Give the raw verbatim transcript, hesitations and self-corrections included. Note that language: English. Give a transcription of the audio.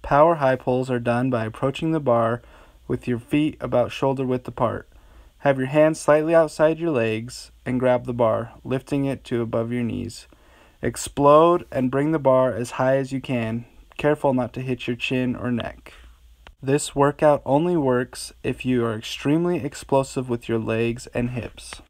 Power high pulls are done by approaching the bar with your feet about shoulder width apart. Have your hands slightly outside your legs and grab the bar, lifting it to above your knees. Explode and bring the bar as high as you can, careful not to hit your chin or neck. This workout only works if you are extremely explosive with your legs and hips.